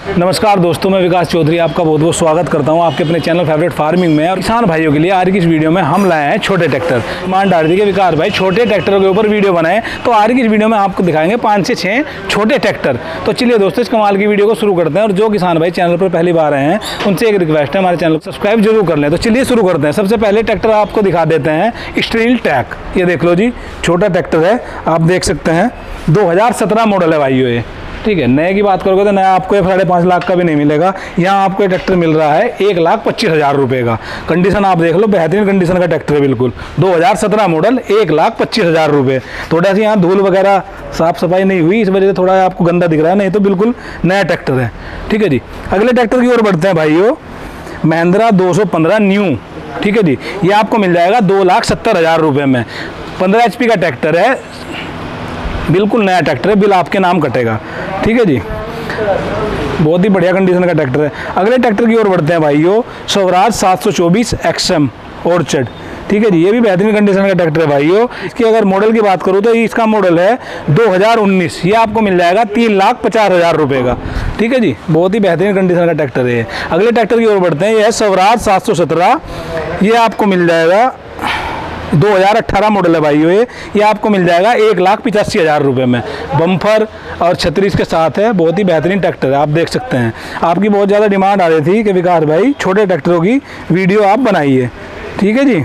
नमस्कार दोस्तों, मैं विकास चौधरी आपका बहुत बहुत स्वागत करता हूं आपके अपने चैनल फेवरेट फार्मिंग में। और किसान भाइयों के लिए आज की इस वीडियो में हम लाए हैं छोटे ट्रैक्टर। डिमांड डाल दी कि विकास भाई छोटे ट्रैक्टरों के ऊपर वीडियो बनाएं, तो आज की इस वीडियो में आपको दिखाएंगे 5 से 6 छोटे ट्रैक्टर। तो चलिए दोस्तों, इस कमाल की वीडियो को शुरू करते हैं। और जो किसान भाई चैनल पर पहली बार आए हैं उनसे एक रिक्वेस्ट है, हमारे चैनल को सब्सक्राइब जरूर कर लें। तो चलिए शुरू करते हैं। सबसे पहले ट्रैक्टर आपको दिखा देते हैं स्टील ट्रैक। ये देख लो जी, छोटा ट्रैक्टर है, आप देख सकते हैं 2017 मॉडल है भाइयों ये। ठीक है, नए की बात करोगे तो नया आपको 5.5 लाख का भी नहीं मिलेगा। यहाँ आपको ये ट्रैक्टर मिल रहा है 1,25,000 रुपये का। कंडीशन आप देख लो, बेहतरीन कंडीशन का ट्रैक्टर है बिल्कुल। 2017 मॉडल 1,25,000 रुपये। थोड़ा सी यहाँ धूल वगैरह साफ सफाई नहीं हुई, इस वजह से थोड़ा आपको गंदा दिख रहा है, नहीं तो बिल्कुल नया ट्रैक्टर है। ठीक है जी, अगले ट्रैक्टर की ओर बढ़ते हैं भाइयों। महिंद्रा 215 न्यू। ठीक है जी, ये आपको मिल जाएगा 2,70,000 रुपये में। 15 HP का ट्रैक्टर है, बिल्कुल नया ट्रैक्टर है, बिल आपके नाम कटेगा। ठीक है जी, बहुत ही बढ़िया कंडीशन का ट्रैक्टर है। अगले ट्रैक्टर की ओर बढ़ते हैं भाइयों। Swaraj 724 XM orchard. ठीक है जी, ये भी बेहतरीन कंडीशन का ट्रैक्टर है भाइयों। इसकी अगर मॉडल की बात करूँ तो इसका मॉडल है 2019। ये आपको मिल जाएगा 3,50,000 रुपये का। ठीक है जी, बहुत ही बेहतरीन कंडीशन का ट्रैक्टर है। अगले ट्रैक्टर की ओर बढ़ते हैं। यह है स्वराज 717। ये आपको मिल जाएगा 2018 मॉडल है भाइयों। ये आपको मिल जाएगा 1,85,000 रुपये में। बम्फर और छतरी के साथ है, बहुत ही बेहतरीन ट्रैक्टर है, आप देख सकते हैं। आपकी बहुत ज़्यादा डिमांड आ रही थी कि विकास भाई छोटे ट्रैक्टरों की वीडियो आप बनाइए। ठीक है जी,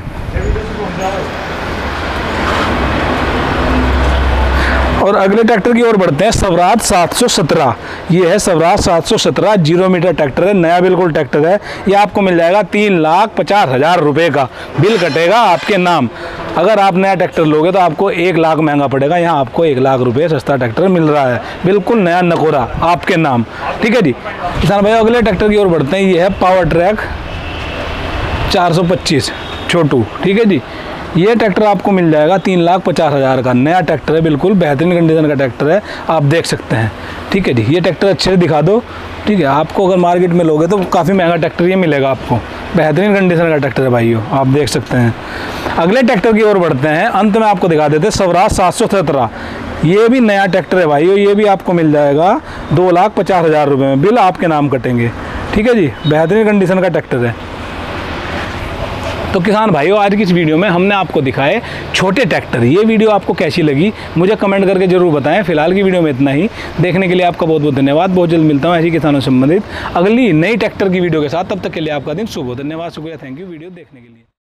और अगले ट्रैक्टर की ओर बढ़ते हैं। स्वराज 717। ये है स्वराज 717 0 मीटर ट्रैक्टर है, नया बिल्कुल ट्रैक्टर है। ये आपको मिल जाएगा 3,50,000 रुपये का। बिल कटेगा आपके नाम। अगर आप नया ट्रैक्टर लोगे तो आपको 1 लाख महंगा पड़ेगा, यहाँ आपको 1 लाख रुपये सस्ता ट्रैक्टर मिल रहा है, बिल्कुल नया नकोरा आपके नाम। ठीक है जी, किसान भाई अगले ट्रैक्टर की ओर बढ़ते हैं। ये है पावर ट्रैक 425 छोटू। ठीक है जी, ये ट्रैक्टर आपको मिल जाएगा 3,50,000 का। नया ट्रैक्टर है, बिल्कुल बेहतरीन कंडीशन का ट्रैक्टर है, आप देख सकते हैं। ठीक है जी, ये ट्रैक्टर अच्छे से दिखा दो। ठीक है, आपको अगर मार्केट में लोगे तो काफ़ी महंगा ट्रैक्टर ये मिलेगा आपको। बेहतरीन कंडीशन का ट्रैक्टर है भाइयों, आप देख सकते हैं। अगले ट्रैक्टर की ओर बढ़ते हैं। अंत में आपको दिखा देते हैं स्वराज 717। ये भी नया ट्रैक्टर है भाइयों। ये भी आपको मिल जाएगा 2,50,000 रुपये में। बिल आपके नाम कटेंगे। ठीक है जी, बेहतरीन कंडीशन का ट्रैक्टर है। तो किसान भाइयों, आज की इस वीडियो में हमने आपको दिखाए छोटे ट्रैक्टर। ये वीडियो आपको कैसी लगी मुझे कमेंट करके जरूर बताएं। फिलहाल की वीडियो में इतना ही। देखने के लिए आपका बहुत बहुत धन्यवाद। बहुत जल्द मिलता हूं ऐसी किसानों से संबंधित अगली नई ट्रैक्टर की वीडियो के साथ। तब तक के लिए आपका दिन शुभ हो। धन्यवाद, शुक्रिया, थैंक यू वीडियो देखने के लिए।